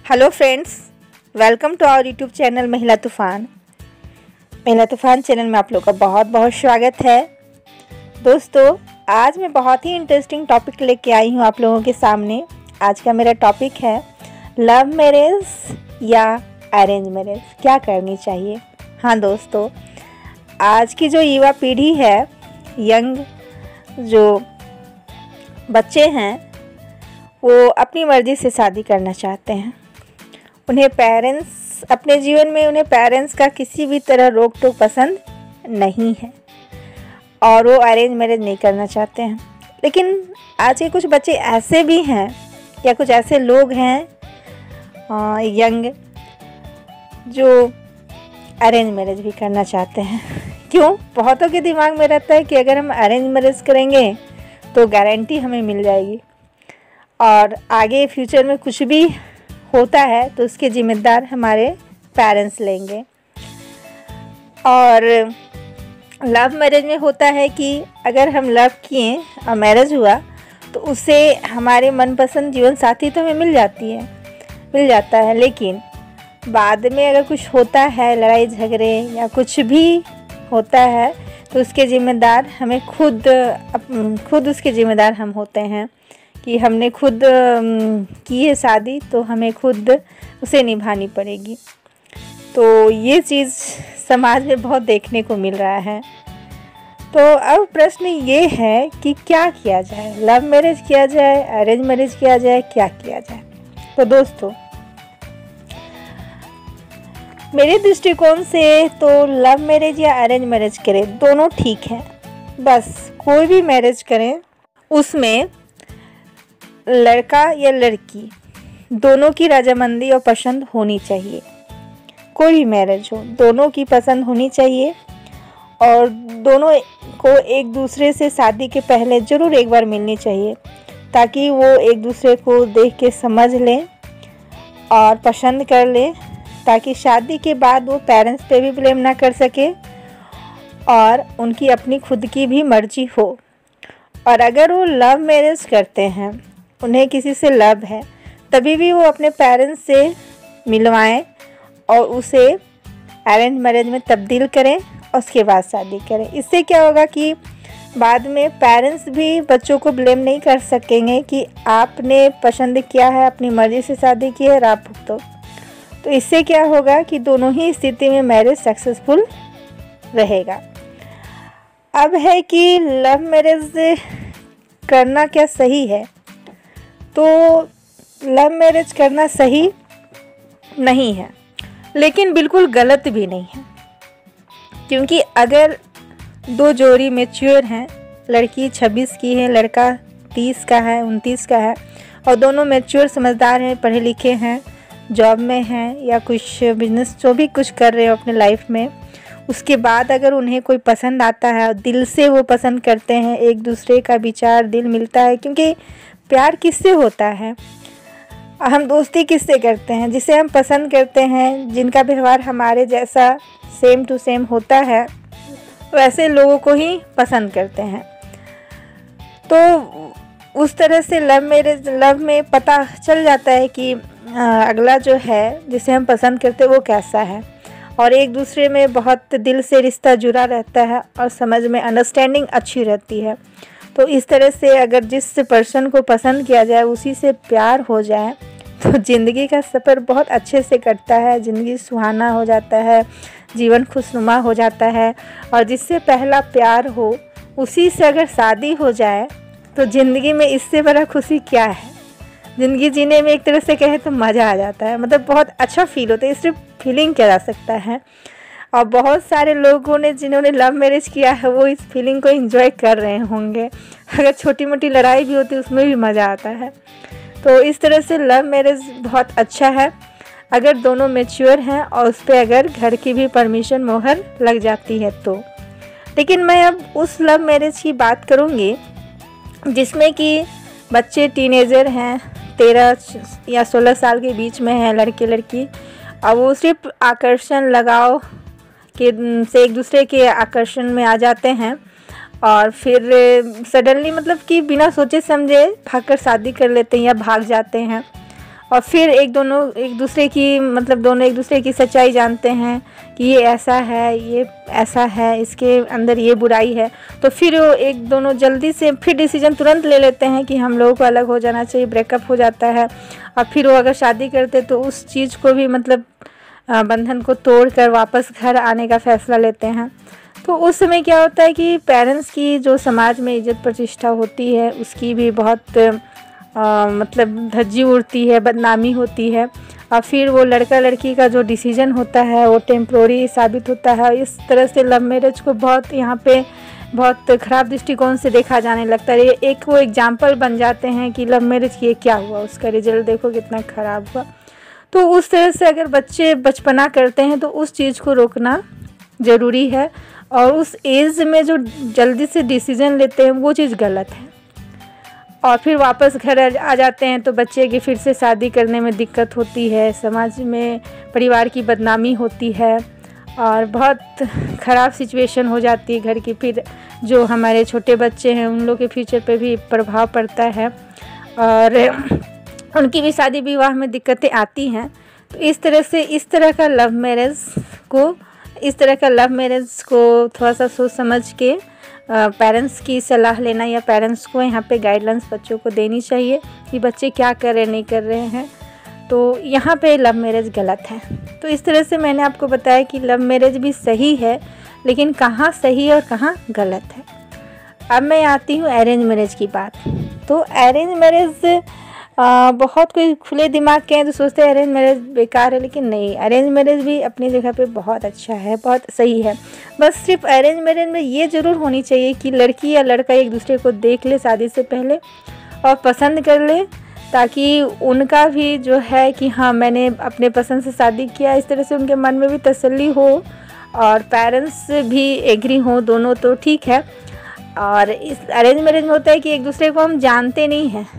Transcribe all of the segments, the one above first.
Hello friends, welcome to our YouTube channel Mahila Toofan. महिला तूफ़ान channel में आप लोग का बहुत बहुत स्वागत है। दोस्तों, आज मैं बहुत ही इंटरेस्टिंग टॉपिक लेके आई हूँ आप लोगों के सामने। आज का मेरा टॉपिक है लव मैरिज या अरेंज मैरिज, क्या करनी चाहिए। हाँ दोस्तों, आज की जो युवा पीढ़ी है, यंग जो बच्चे हैं, वो अपनी मर्ज़ी से शादी करना चाहते हैं। उन्हें पेरेंट्स अपने जीवन में उन्हें पेरेंट्स का किसी भी तरह रोक टोक पसंद नहीं है और वो अरेंज मैरिज नहीं करना चाहते हैं। लेकिन आज के कुछ बच्चे ऐसे भी हैं या कुछ ऐसे लोग हैं यंग जो अरेंज मैरिज भी करना चाहते हैं। क्यों? बहुतों के दिमाग में रहता है कि अगर हम अरेंज मैरिज करेंगे तो गारंटी हमें मिल जाएगी और आगे फ्यूचर में कुछ भी होता है तो उसके जिम्मेदार हमारे पेरेंट्स लेंगे। और लव मैरिज में होता है कि अगर हम लव किए और मैरिज हुआ तो उससे हमारे मनपसंद जीवन साथी तो हमें मिल जाता है। लेकिन बाद में अगर कुछ होता है, लड़ाई झगड़े या कुछ भी होता है, तो उसके जिम्मेदार हमें खुद उसके जिम्मेदार हम होते हैं कि हमने खुद की है शादी, तो हमें खुद उसे निभानी पड़ेगी। तो ये चीज़ समाज में बहुत देखने को मिल रहा है। तो अब प्रश्न ये है कि क्या किया जाए, लव मैरिज किया जाए, अरेंज मैरिज किया जाए, क्या किया जाए। तो दोस्तों, मेरे दृष्टिकोण से तो लव मैरिज या अरेंज मैरिज करें, दोनों ठीक है। बस कोई भी मैरिज करें, उसमें लड़का या लड़की दोनों की रजामंदी और पसंद होनी चाहिए। कोई भी मैरिज हो, दोनों की पसंद होनी चाहिए और दोनों को एक दूसरे से शादी के पहले ज़रूर एक बार मिलनी चाहिए, ताकि वो एक दूसरे को देख के समझ लें और पसंद कर लें, ताकि शादी के बाद वो पेरेंट्स पे भी ब्लेम ना कर सके और उनकी अपनी खुद की भी मर्जी हो। और अगर वो लव मैरिज करते हैं, उन्हें किसी से लव है, तभी भी वो अपने पेरेंट्स से मिलवाएं और उसे अरेंज मैरिज में तब्दील करें और उसके बाद शादी करें। इससे क्या होगा कि बाद में पेरेंट्स भी बच्चों को ब्लेम नहीं कर सकेंगे कि आपने पसंद किया है, अपनी मर्ज़ी से शादी की है और आप भुगतो। तो इससे क्या होगा कि दोनों ही स्थिति में मैरिज सक्सेसफुल रहेगा। अब है कि लव मैरिज करना क्या सही है। तो लव मैरिज करना सही नहीं है, लेकिन बिल्कुल गलत भी नहीं है। क्योंकि अगर दो जोड़ी मैच्योर हैं, लड़की 26 की है, लड़का 30 का है, 29 का है, और दोनों मैच्योर समझदार हैं, पढ़े लिखे हैं, जॉब में हैं या कुछ बिजनेस जो भी कुछ कर रहे हो अपने लाइफ में, उसके बाद अगर उन्हें कोई पसंद आता है और दिल से वो पसंद करते हैं, एक दूसरे का विचार दिल मिलता है। क्योंकि प्यार किससे होता है, हम दोस्ती किससे करते हैं? जिसे हम पसंद करते हैं, जिनका व्यवहार हमारे जैसा सेम टू सेम होता है, वैसे लोगों को ही पसंद करते हैं। तो उस तरह से लव में पता चल जाता है कि अगला जो है जिसे हम पसंद करते हैं वो कैसा है, और एक दूसरे में बहुत दिल से रिश्ता जुड़ा रहता है और समझ में अंडरस्टैंडिंग अच्छी रहती है। तो इस तरह से अगर जिस पर्सन को पसंद किया जाए, उसी से प्यार हो जाए, तो ज़िंदगी का सफ़र बहुत अच्छे से कटता है, ज़िंदगी सुहाना हो जाता है, जीवन खुशनुमा हो जाता है। और जिससे पहला प्यार हो, उसी से अगर शादी हो जाए, तो ज़िंदगी में इससे बड़ा खुशी क्या है। ज़िंदगी जीने में एक तरह से कहे तो मज़ा आ जाता है, मतलब बहुत अच्छा फील होता है। सिर्फ फीलिंग किया जा सकता है। और बहुत सारे लोगों ने जिन्होंने लव मैरिज किया है, वो इस फीलिंग को एंजॉय कर रहे होंगे। अगर छोटी मोटी लड़ाई भी होती है, उसमें भी मज़ा आता है। तो इस तरह से लव मैरिज बहुत अच्छा है अगर दोनों मैच्योर हैं और उस पर अगर घर की भी परमिशन मोहर लग जाती है तो। लेकिन मैं अब उस लव मैरिज की बात करूँगी जिसमें कि बच्चे टीनेजर हैं, 13 या 16 साल के बीच में हैं, लड़के लड़की, और वो सिर्फ आकर्षण लगाव के से एक दूसरे के आकर्षण में आ जाते हैं और फिर सडनली, मतलब कि बिना सोचे समझे भागकर शादी कर लेते हैं या भाग जाते हैं। और फिर दोनों एक दूसरे की सच्चाई जानते हैं कि ये ऐसा है, ये ऐसा है, इसके अंदर ये बुराई है, तो फिर वो दोनों जल्दी से फिर डिसीजन तुरंत ले लेते हैं कि हम लोगों को अलग हो जाना चाहिए, ब्रेकअप हो जाता है। और फिर वो अगर शादी करते तो उस चीज़ को भी बंधन को तोड़कर वापस घर आने का फैसला लेते हैं। तो उस समय क्या होता है कि पेरेंट्स की जो समाज में इज्जत प्रतिष्ठा होती है उसकी भी बहुत धज्जी उड़ती है, बदनामी होती है। और फिर वो लड़का लड़की का जो डिसीजन होता है वो टेम्प्रोरी साबित होता है। इस तरह से लव मैरिज को यहाँ पे बहुत ख़राब दृष्टिकोण से देखा जाने लगता है। वो एग्जाम्पल बन जाते हैं कि लव मैरिज किए क्या हुआ, उसका रिजल्ट देखो कितना ख़राब हुआ। तो उस तरह से अगर बच्चे बचपना करते हैं तो उस चीज़ को रोकना ज़रूरी है। और उस एज में जो जल्दी से डिसीज़न लेते हैं वो चीज़ गलत है। और फिर वापस घर आ जाते हैं तो बच्चे की फिर से शादी करने में दिक्कत होती है, समाज में परिवार की बदनामी होती है और बहुत ख़राब सिचुएशन हो जाती है घर की। फिर जो हमारे छोटे बच्चे हैं उन लोग के फ्यूचर पे भी प्रभाव पड़ता है और उनकी भी शादी विवाह में दिक्कतें आती हैं। तो इस तरह का लव मैरिज को थोड़ा सा सोच समझ के पेरेंट्स की सलाह लेना या पेरेंट्स को यहाँ पे गाइडलाइंस बच्चों को देनी चाहिए कि बच्चे क्या कर रहे नहीं कर रहे हैं। तो यहाँ पे लव मैरिज गलत है। तो इस तरह से मैंने आपको बताया कि लव मैरिज भी सही है, लेकिन कहाँ सही और कहाँ गलत है। अब मैं आती हूँ अरेंज मैरिज की बात। तो अरेंज मैरिज बहुत कोई खुले दिमाग के हैं तो सोचते हैं अरेंज मैरिज बेकार है, लेकिन नहीं, अरेंज मैरिज भी अपनी जगह पे बहुत अच्छा है, बहुत सही है। बस सिर्फ अरेंज मैरिज में ये ज़रूर होनी चाहिए कि लड़की या लड़का एक दूसरे को देख ले शादी से पहले और पसंद कर ले, ताकि उनका भी जो है कि हाँ मैंने अपने पसंद से शादी किया, इस तरह से उनके मन में भी तसल्ली हो और पेरेंट्स भी एग्री हो, दोनों तो ठीक है। और इस अरेंज मैरिज में होता है कि एक दूसरे को हम जानते नहीं हैं,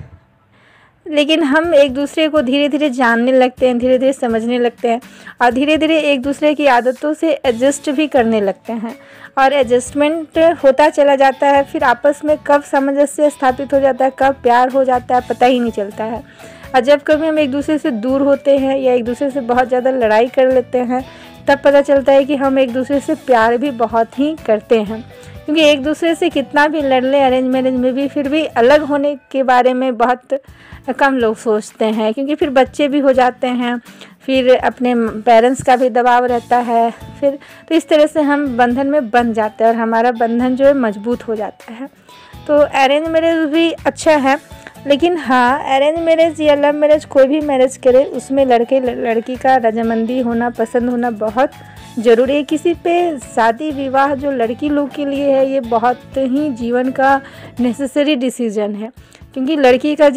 लेकिन हम एक दूसरे को धीरे धीरे जानने लगते हैं, धीरे धीरे समझने लगते हैं और धीरे धीरे एक दूसरे की आदतों से एडजस्ट भी करने लगते हैं और एडजस्टमेंट होता चला जाता है। फिर आपस में कब सामंजस्य स्थापित हो जाता है, कब प्यार हो जाता है, पता ही नहीं चलता है। और जब कभी हम एक दूसरे से दूर होते हैं या एक दूसरे से बहुत ज़्यादा लड़ाई कर लेते हैं तब पता चलता है कि हम एक दूसरे से प्यार भी बहुत ही करते हैं। क्योंकि एक दूसरे से कितना भी लड़ ले अरेंज मैरिज में भी फिर भी अलग होने के बारे में बहुत कम लोग सोचते हैं, क्योंकि फिर बच्चे भी हो जाते हैं, फिर अपने पेरेंट्स का भी दबाव रहता है, फिर तो इस तरह से हम बंधन में बंध जाते हैं और हमारा बंधन जो है मजबूत हो जाता है। तो अरेंज मैरिज भी अच्छा है, लेकिन हाँ अरेंज मैरिज या लव मैरिज कोई भी मैरिज करे उसमें लड़के लड़की का रजामंदी होना, पसंद होना बहुत ज़रूरी है। किसी पे शादी विवाह जो लड़की लोग के लिए है ये बहुत ही जीवन का नेसेसरी डिसीजन है, क्योंकि लड़की का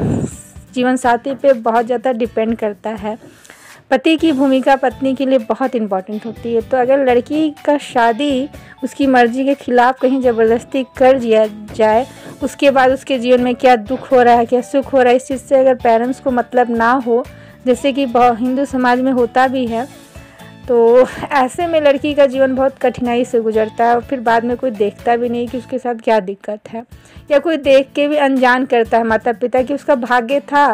जीवन साथी पे बहुत ज़्यादा डिपेंड करता है। पति की भूमिका पत्नी के लिए बहुत इम्पॉर्टेंट होती है। तो अगर लड़की का शादी उसकी मर्ज़ी के ख़िलाफ़ कहीं ज़बरदस्ती कर दिया जाए, उसके बाद उसके जीवन में क्या दुख हो रहा है, क्या सुख हो रहा है, इस चीज़ से अगर पेरेंट्स को मतलब ना हो, जैसे कि हिंदू समाज में होता भी है, तो ऐसे में लड़की का जीवन बहुत कठिनाई से गुजरता है और फिर बाद में कोई देखता भी नहीं कि उसके साथ क्या दिक्कत है, या कोई देख के भी अनजान करता है माता पिता कि उसका भाग्य था,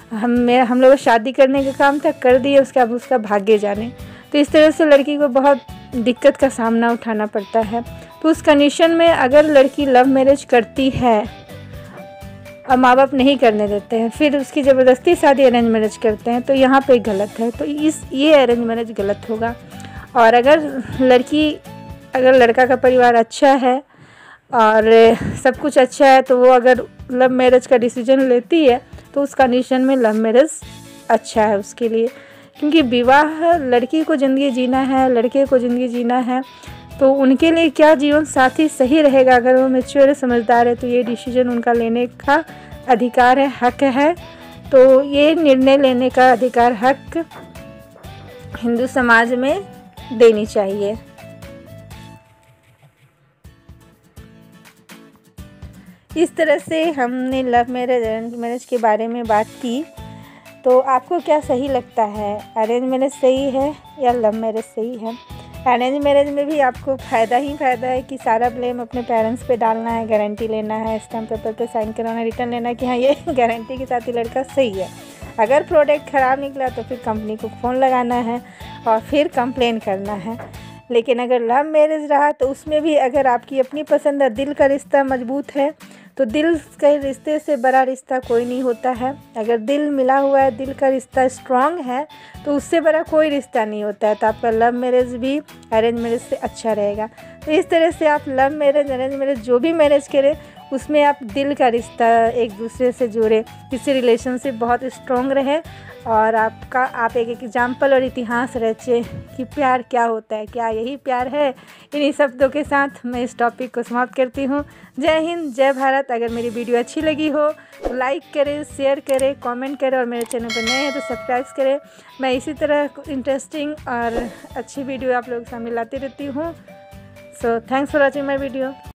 हम लोग शादी करने का काम था, कर दिए, उसके अब उसका भाग्य जाने। तो इस तरह से लड़की को बहुत दिक्कत का सामना उठाना पड़ता है। तो उस कंडीशन में अगर लड़की लव मैरिज करती है और माँ बाप नहीं करने देते हैं, फिर उसकी ज़बरदस्ती शादी अरेंज मैरिज करते हैं, तो यहाँ पे गलत है। तो ये अरेंज मैरिज गलत होगा। और अगर लड़का का परिवार अच्छा है और सब कुछ अच्छा है, तो वो अगर लव मैरिज का डिसीजन लेती है तो उस कंडीशन में लव मैरिज अच्छा है उसके लिए, क्योंकि विवाह लड़की को ज़िंदगी जीना है, लड़के को ज़िंदगी जीना है। तो उनके लिए क्या जीवन साथी सही रहेगा, अगर वो मैच्योर समझदार है तो ये डिसीजन उनका लेने का अधिकार है, हक है। तो ये निर्णय लेने का अधिकार, हक हिंदू समाज में देनी चाहिए। इस तरह से हमने लव मैरिज अरेंज मैरिज के बारे में बात की। तो आपको क्या सही लगता है, अरेंज मैरिज सही है या लव मैरिज सही है? अरेंज मैरिज में भी आपको फ़ायदा ही फ़ायदा है कि सारा ब्लेम अपने पेरेंट्स पे डालना है, गारंटी लेना है, स्टैम्प पेपर पे साइन कराना, रिटर्न लेना है कि हाँ ये गारंटी के साथ ही लड़का सही है। अगर प्रोडक्ट ख़राब निकला तो फिर कंपनी को फ़ोन लगाना है और फिर कंप्लेन करना है। लेकिन अगर लव मैरिज रहा तो उसमें भी अगर आपकी अपनी पसंद है, दिल का रिश्ता मजबूत है, तो दिल के रिश्ते से बड़ा रिश्ता कोई नहीं होता है। अगर दिल मिला हुआ है, दिल का रिश्ता स्ट्रांग है, तो उससे बड़ा कोई रिश्ता नहीं होता है। तो आपका लव मैरिज भी अरेंज मैरिज से अच्छा रहेगा। तो इस तरह से आप लव मैरिज, अरेंज मैरिज जो भी मैरिज करें उसमें आप दिल का रिश्ता एक दूसरे से जोड़ें, जिससे रिलेशनशिप बहुत स्ट्रॉन्ग रहे और आप एक एग्जाम्पल और इतिहास रचे कि प्यार क्या होता है, क्या यही प्यार है। इन्हीं शब्दों के साथ मैं इस टॉपिक को समाप्त करती हूँ। जय हिंद, जय भारत। अगर मेरी वीडियो अच्छी लगी हो तो लाइक करें, शेयर करें, कमेंट करें और मेरे चैनल पर नए हैं तो सब्सक्राइब करें। मैं इसी तरह इंटरेस्टिंग और अच्छी वीडियो आप लोगों के सामने लाती रहती हूँ। So thanks for watching my video.